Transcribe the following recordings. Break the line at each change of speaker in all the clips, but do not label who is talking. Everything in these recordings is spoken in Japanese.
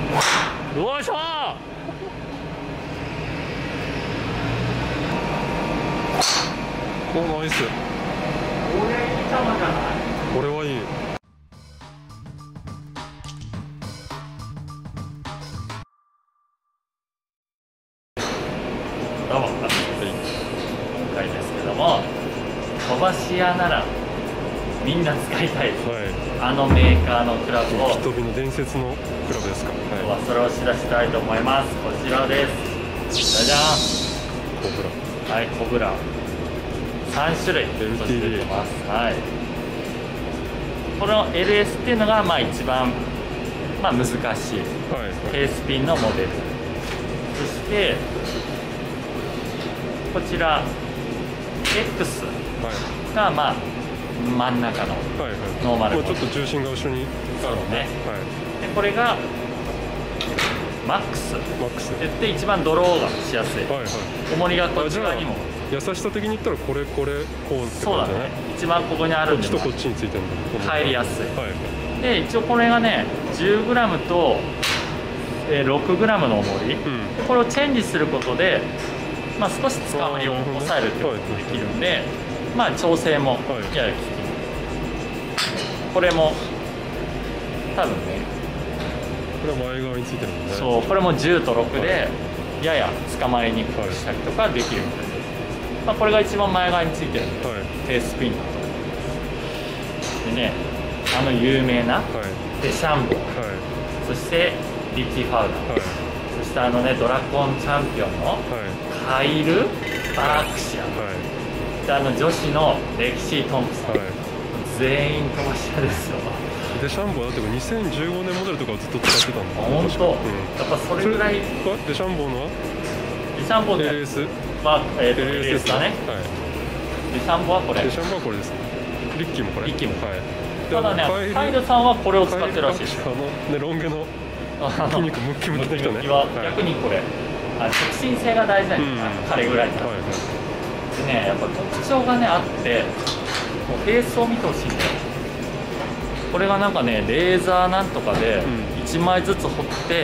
よいしょー。
お、ナイス。
これいい球じゃない？
これはいい。
どうも、今回ですけども、飛ばし屋ならみんな使いたい、あのメーカーのクラブを、
吹き飛びの伝説のクラブですか。
今日はそれを知らせたいと思います。こちらです。じゃじゃ
コブラ。
ん。はい、コブラ。3種類として出てます。はい。この LS っていうのが一番難しい低スピンのモデル。そしてこちら X が真ん中のノーマルモデル。
ちょっと重心が後ろに
そうね。でこれがマックスって言って一番ドローがしやすい。重りがこっち側にも。
優しさ的に言ったらこうって感じだね。
そうだね。一番ここにあるんで
こっちとこっちについてるんだ。
入りやすい。で一応これがね 10g と 6g の重り、これをチェンジすることで少しつかまりを抑えるってことができるんで、調整もやや効き、これも多分ね、
これは前側についてるもんね。
そう、これも10と6でややつかまりにくくしたりとかできるみたいです。これが一番前側についてる低スピンだと思います。でね、有名なデシャンボ、そしてリッチ・ファウダー、そしてドラゴンチャンピオンのカイル・バークシア、で女子のレキシー・トンプソン、全員飛ばし屋ですよ。
デシャンボーだって2015年モデルとかをずっと使ってたんだ。
本当、やっぱそれぐらい。
デシャンボーのは
デシャンボーの
LS
LS だね。デシャンボーはこれ。
デシャンボーはこれですね。リッキーもこれ。
リッキーも。ただね、カイルさんはこれを使ってるらしいです。
ロン毛の筋肉ムッキムキの人ね。
逆にこれ直進性が大事なんですよ、彼ぐらいになると。でね、やっぱ特徴がねあって、もうフェースを見てほしいんだよ。これがレーザーなんとかで1枚ずつ彫って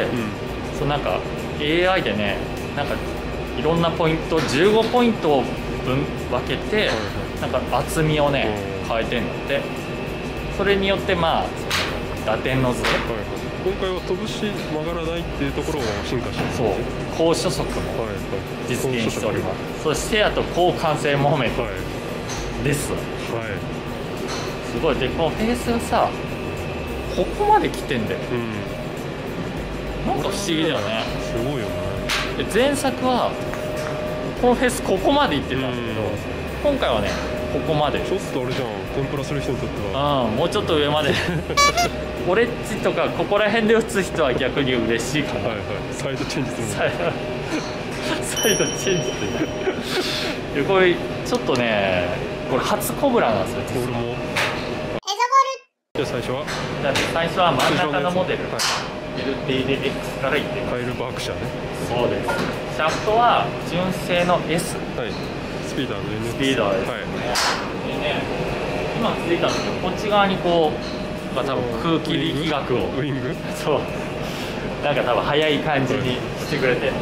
、AI でねいろんなポイント15ポイントを分けて厚みをね変えてんだって。それによって打点のズレ、
今回は飛ぶし曲がらないっていうところが進化してる。
そう高初速も実現しております。そしてあと高完成モーメントです。すごい。でこのフェースがさここまで来てんだよ。なんか不思議だよね。
すごいよね。
で前作はこのフェースここまで行ってたんだけど、今回はねここまで。
ちょっとあれじゃん、天ぷらする人にとっては。
もうちょっと上までオレッジとかここら辺で打つ人は逆に嬉しいかな。
サイドチェンジする。
サイドチェンジってこれちょっとね、これ初コブラなんですよ。
俺も。じゃあ最初は
真ん中のモデル、LTD-X からいってます。
カイル・バークシャーね。
そうです。シャフトは純正の S、
スピーダーの N
スピーダーですね。でね、今ついたんですけど、こっち側に多分空気力学を
ウイング、
そう多分速い感じにしてくれて、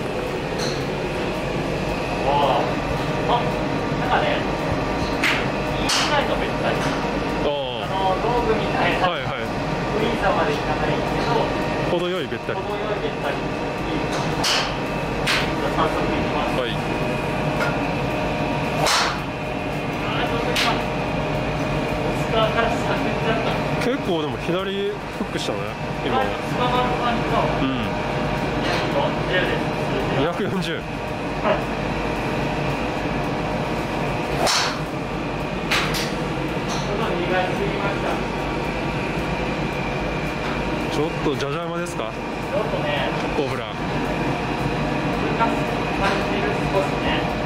ね、いいぐらいのべったり道具みたいなフリーザまでいかないけど
程よいべったり。
じゃ早速いきます。
結構でも左フックしたね今。240。ちょっとじゃじゃ馬ですか。
ちょっとね、
コブラ。
難しく感じる少しね。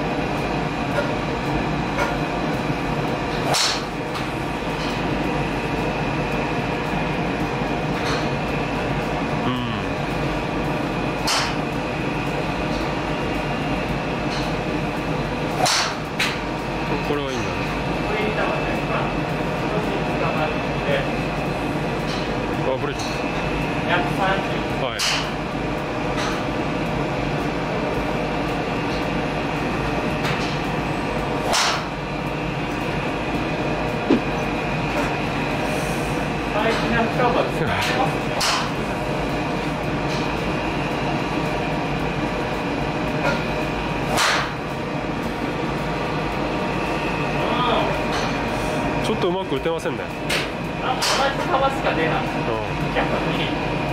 これはいいんだね。
これいいんだね。少し捕まって。
ブレーキ。
130。 最近の人が使ってますね。
ちょっとうまく打てませんね。
同じ幅しか出ない。逆に。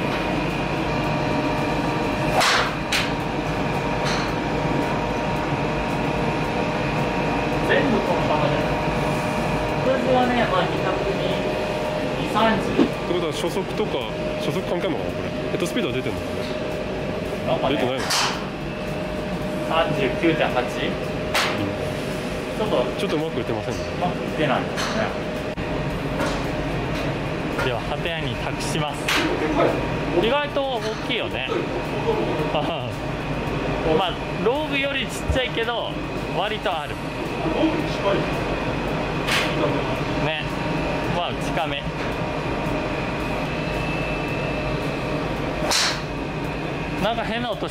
全部この幅じゃない。数字はね、まあ220、230。
ってことは初速とか初速関係あるのかなこれ。ヘッドスピードは出てるのかな。
なんかね、
出てないの。
39.8。ちょっと
うまく打てませんね。
うまく出ないですね。では鳩屋に託します。意外と大きいよね。まあローグよりちっちゃいけど割とあるね。まあ近め。なんか変な音した。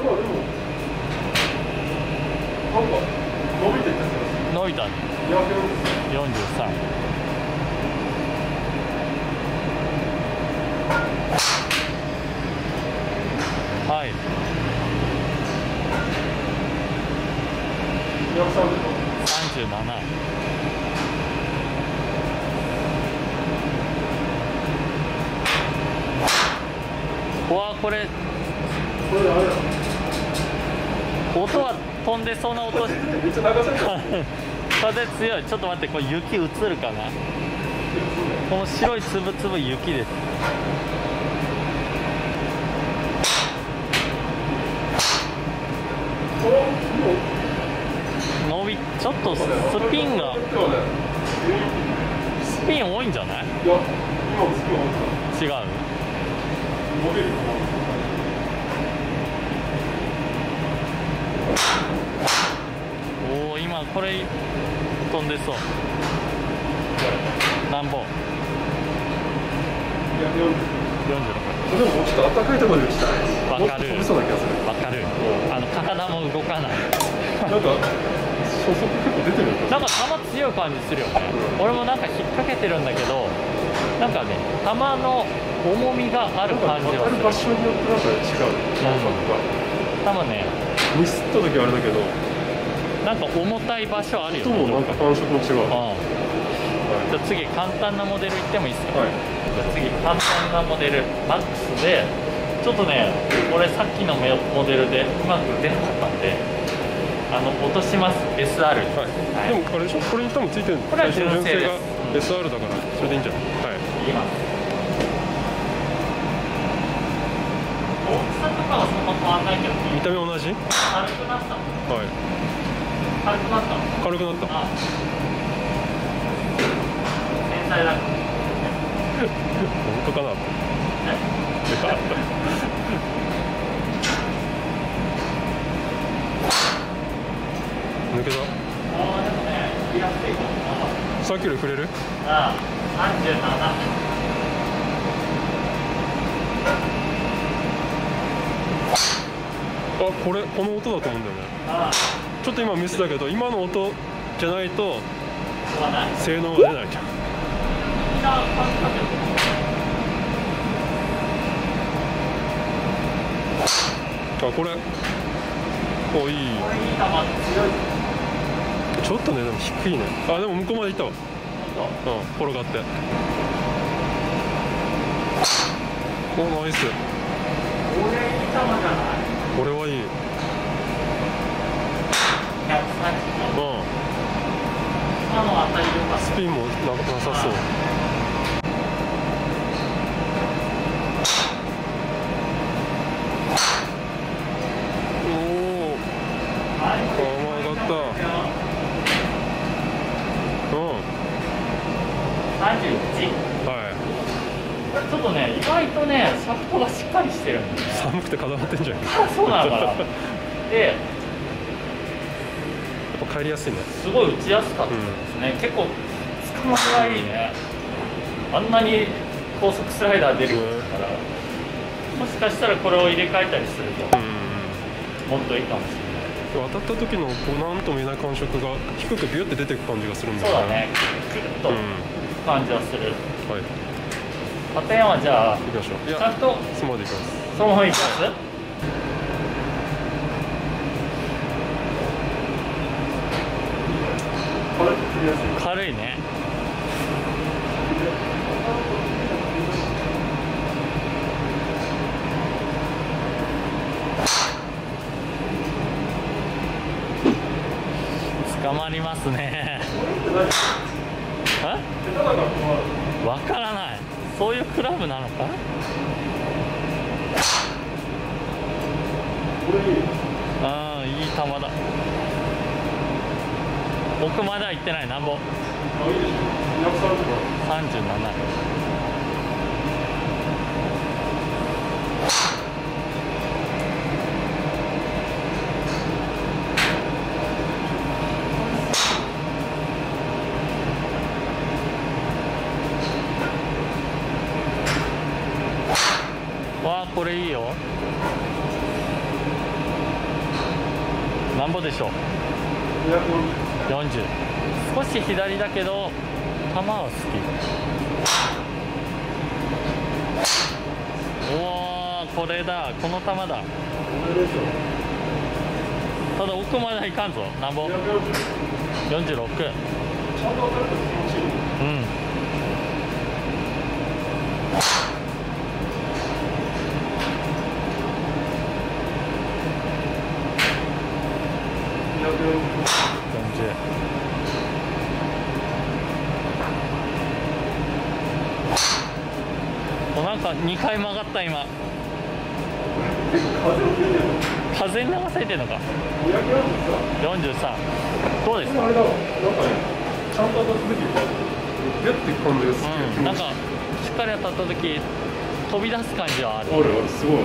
伸びたね。43。はい。37。うわ、これ音は飛んでそうな音。風強い。ちょっと待って、これ雪映るかな。この白いつぶつぶ雪です。ちょっとスピン多いんじゃない？違う？おお、今これ飛んでそう。何本？46。
でももうちょっと暖かいところで打ちたい。
わかる。
飛びそうな気がする。
わかる。体も動かない。
なんか初速結構出てるよ。
なんか球強い感じするよね。俺もなんか引っ掛けてるんだけど、なんかね、球の重みがある感じはする。
場所によってなんか違う。
多分ね、
ミスった時はあれだけど、
なんか重たい場所あるよね。
音もなんか感触も違う。
じゃあ次簡単なモデルいってもいいですか？
はい。
じゃあ次簡単なモデルマックスで、ちょっとね、これさっきのモデルでうまく出なかったんで、落とします。 SR。 はい。
でもあれでしょ、これに多分ついてるの。
これは純正です。
が SR だからそれでいいんじゃない？はい。
いきます。大きさとかはそんな変わんないけど、
見た目同じ？
軽くなった。
はい。
軽くなった。
軽くなった。
あ、繊細だから。
本当かな。抜けた。
ああ、でもね、振りやすいかもな。
さっきより触れる？
ああ、37。
あ、この音だと思うんだよね。
ああ、
ちょっと今ミスだけど、今の音じゃないと
飛ばない。
性能が出ないじゃん。
みんな感じかけてる。
あ、これお、いい。
これいい球強い。
ちょっとね、でも低いね。あ、でも向こうまで行ったわ。
本
うん、転がって。お、ナイス。
当。これいい球じゃない？
これはいい。
130。
うん。
今の当たりよかった。
スピンもなさそう。おお、
はい。
上がった。うん。
31。
はい。
ちょっとね、意外とね、シャフトがしっかりしてるんでね。
寒くて固まってんじゃん。や
あ、そうなのかな。で、
っぱ帰りやすいね。
すごい打ちやすかったですね。結構捕まりがいいね。あんなに高速スライダー出るから。もしかしたらこれを入れ替えたりすると
うん
もっといいかもしれない。
当たった時のこうなんとも言えない感触が低くビュって出てく感じがするんだ
そう
よね。
だね、クッと
うん
感じはする。
はい
片山じゃあ
行きましょう。いや
ちゃんと
そのままで行きます。
そのままいきます。軽いね。捕まりますね。わからない。そういうクラブなのか。ああ、いい球だ。奥までは行ってない。なんぼ。37。わあ、これいいよ。なんぼでしょう。40。少し左だけど球は好き。おお、これだ、この球だ。ただ奥まではいかんぞ。なんぼ。46。うん。なんか2回曲がった今。風に流されてるのか。43。どうですか。
あれだわ、なんかね、ちゃんと当たった時にビュッていく感じがする。
なんかしっかり当たった時飛び出す感じはある。
あるある、すごい。
うん、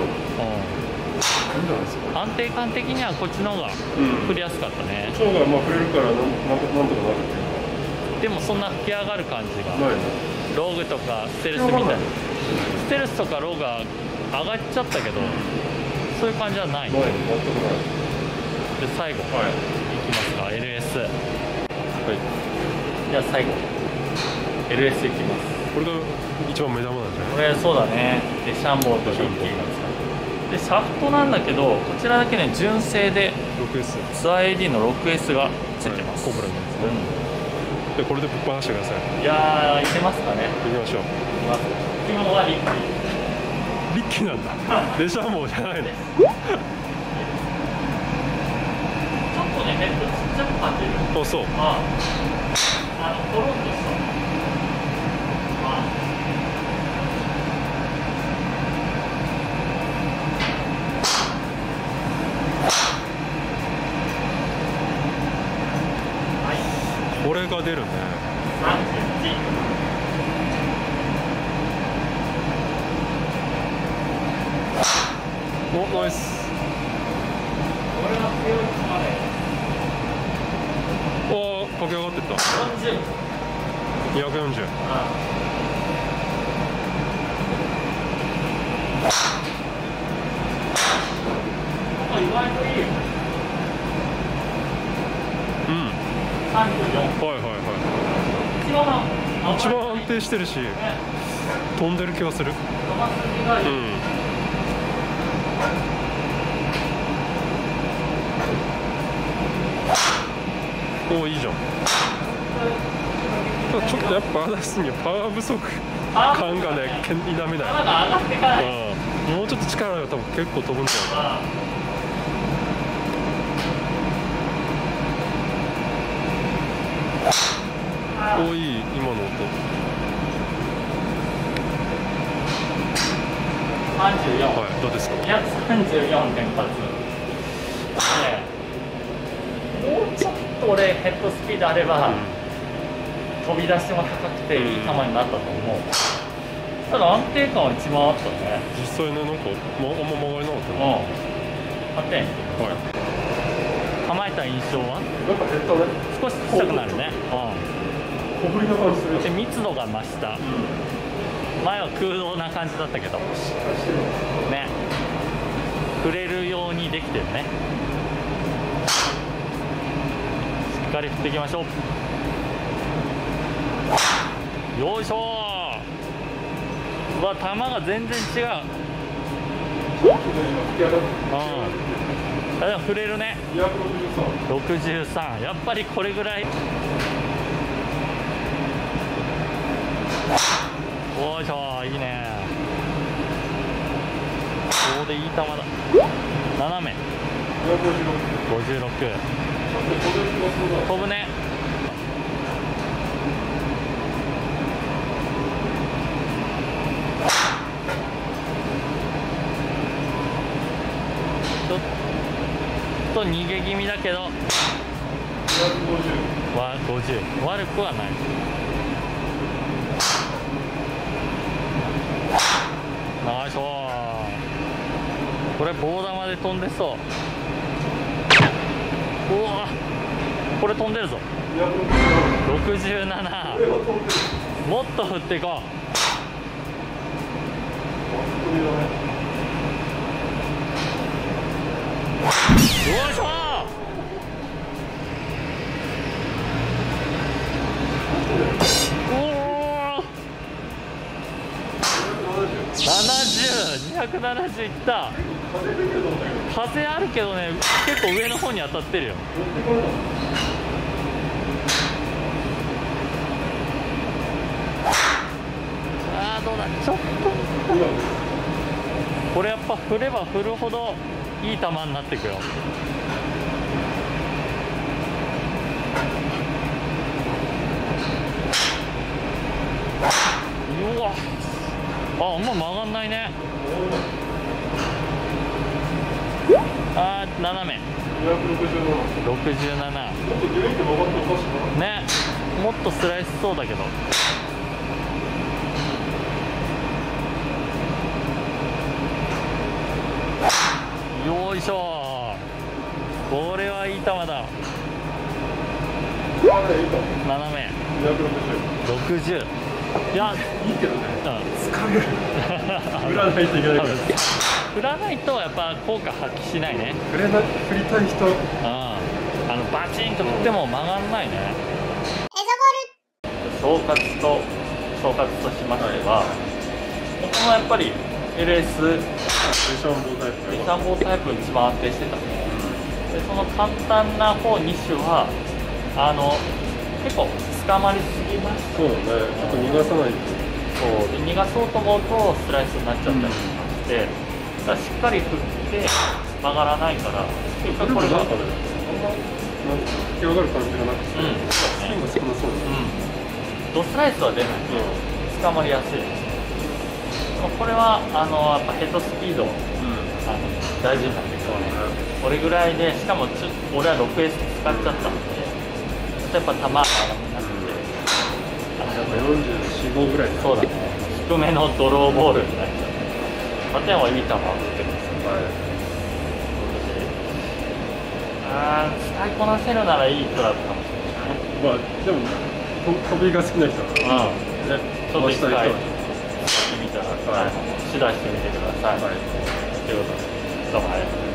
安定感的にはこっちの方が振りやすかったね。
腸がまあ触れるからなんとかなるっていうか。
でもそんな吹き上がる感じが
ないね。
ローグとかステルスみたいな。ステルスとかローが上がっちゃったけどそういう感じはない。
ない、全くない。
で最後、
はい、
いきますか。 LS。
はい、
じゃあ最後 LS いきます。
これが一番目玉なんじゃない。
これそうだね。でシャンボーとヒッキーが使う。でシャフトなんだけどこちらだけね純正で
6S
ツアー AD の 6S がついてます。
コブラのやつね。でこれでぶっ放してください。
いやー、いけますかね。
行きましょう。
いきます。基本はリッキー。
リッキーなんだ。デシャンボーじゃないの。
ちょっとね、ヘッドちっちゃく感じる。
あ、そう。
コロンとした。
これが出るね。
31。
お、ナイス。
これは強いまで。
おー、駆け上がってった。
40。
240。
意外といいよ。
うん。
34。
はいはいはい。一番安定してるし、飛んでる気がする。うん。おー、いいじゃん。ちょっとやっぱ話すにはパワー不足感がね、否めない。うん、もうちょっと力が多分結構飛ぶんじゃないかな。お、いい、今の音。
34。
はい、どうですか。
234連発。もうちょっと俺ヘッドスピードあれば、飛び出しも高くていい球になったと思う。ただ安定感は一番あったね。
実際ね、なんかあんま曲がりなかったね。
8点。
はい。
構えた印象は
なんか減ったね。
少し小さくなるね。
小ぶりな感じする。
で密度が増した。前は空洞な感じだったけどね。 っていうね。しっかり振っていきましょう。よいしょー。うわ、球が全然違う。でも振れるね。63。やっぱりこれぐらい。よいしょ、いいね。ここでいい球だ。斜め56。飛ぶね。ちょっと逃げ気味だけど50。悪くはない。ナイス。これ棒玉で飛んでそう。うわ、これ飛んでるぞ。67。もっと振っていこう。よいしょ。270いった。風あるけどね、結構上の方に当たってるよ。あー、どうだ、ちょっとこれやっぱ振れば振るほどいい球になっていくよ。うわ、あんま曲がんないね。あー、斜め67ね。もっとスライスそうだけど。よいしょ。これはいい球だ。斜め60。いや、
いいけどね、疲れる。振らないといけないから。
振らないとやっぱ効果発揮しないね。
振りたい人、
バチンと振っても曲がんないね。総括としましては、僕もやっぱり LS リサンボータイプ一番安定してたね。でその簡単な方2種は結構捕まりすぎました。
そうだね、ちょっと逃がさないと。
そうで、逃がそうと思うとスライスになっちゃったりとかして、だからしっかり振って曲がらないから、結局これが
際がる感じがなくて、スピンが少なそうですね。
ドスライスは出ない、捕まりやすい。これはやっぱヘッドスピード、大事になってくるね。これぐらいで、しかも俺は 6S 使っちゃったので、やっぱ球がなくて、
44、5ぐらい。
そうだね、低めのドローボールになっちゃう。打点はいい球を打ってます。使いこなせるならいいクラブかもしれない。
まあでも飛びが好きな人はね、
ちょっと一回やってみたら、指導してみてください。ということで、どうもありがとうございます。